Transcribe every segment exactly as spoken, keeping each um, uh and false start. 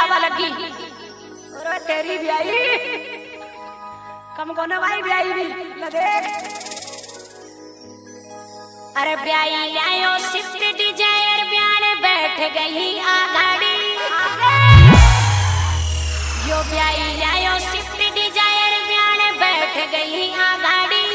आवा लगी और तेरी ब्याई कम कोने भाई ब्याई भी लगे। अरे ब्याई आयो स्विफ्ट डिजायर ब्याने बैठ गई आगाड़ी। यो ब्याई आयो स्विफ्ट डिजायर ब्याने बैठ गई आगाड़ी।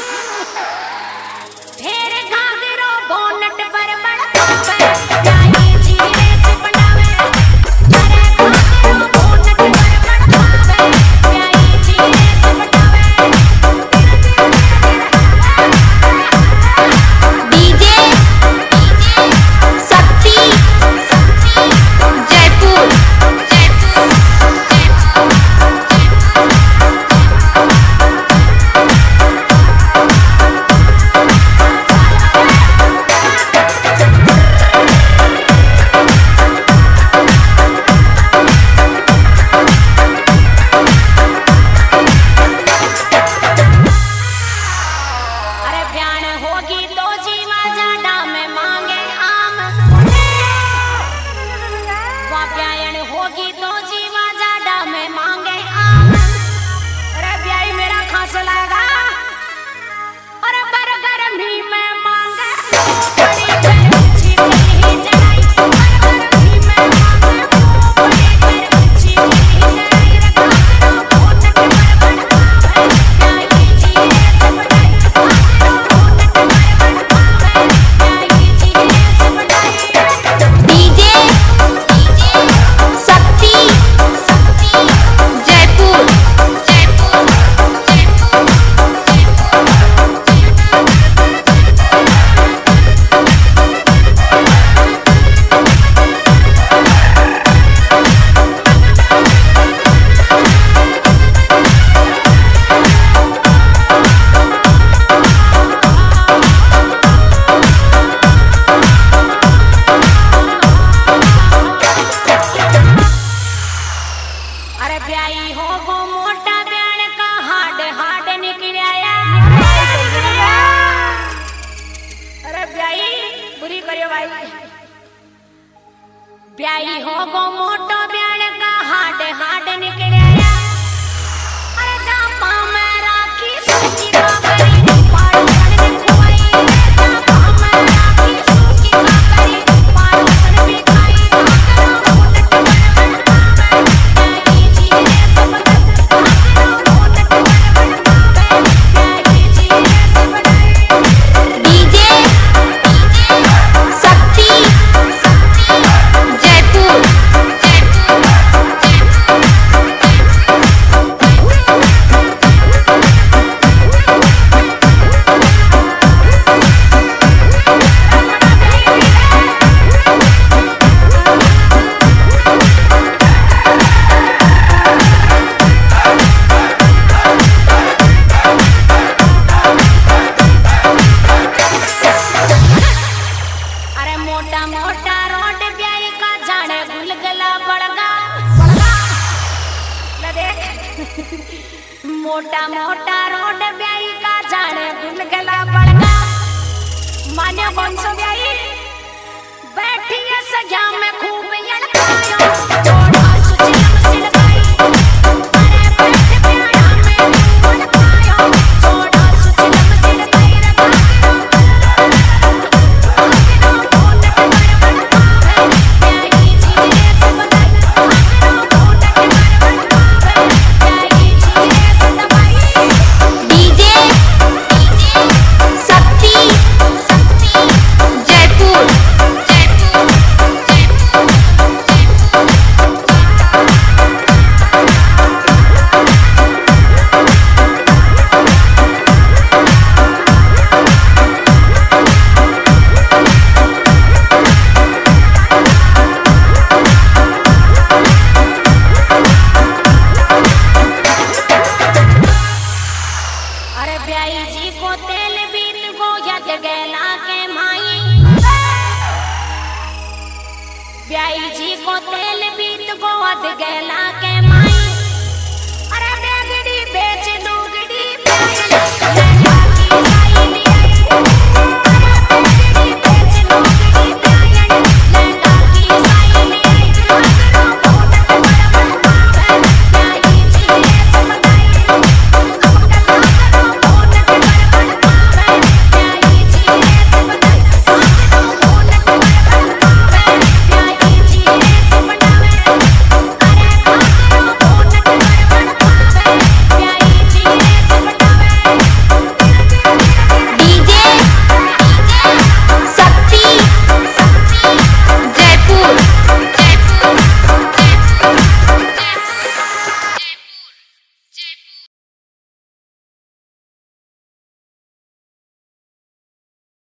ढेर घाघरो बोनट पर बड़कावे ब्याई जी रेस बनावे। अरे घाघरो बोनट पर बड़कावे ब्याई जी रेस बनावे। डीजे शक्ति जयपुर। ब्याई हो गो मोटो ब्याण का हाड हाड निकलिया। अरे जापा मैं राखी सूखी काकरी पाड़ोसन ने खुआई। जापा मैं राखी सूखी काकरी पाड़ोसन भी खाई। घाघरा बोनट पर बड़कावे ब्याई जी रेस बनावे। घाघरा बोनट पर बड़कावे ब्याई जी रेस बनावे। डीजे शक्ति जयपुर। अरे मोटा मोटा रोड ब्याई का जाने गुलगला बड़गा लदे। मोटा मोटा रोड ब्याई का जाने गुलगला बड़गा। मान्य कौन सो ब्याई बैठी है सजा में खूब यड़कायो। थोड़ा सुचिलम सिलकाई। अरे बैठ ब्याया में बड़कायो। थोड़ा सुचिलम सिलकाई। डीजे शक्ति जयपुर। अरे ब्याई जी को तेल बीत को यद गैला के माई। ब्याई जी को तेल बीत को यद गैला के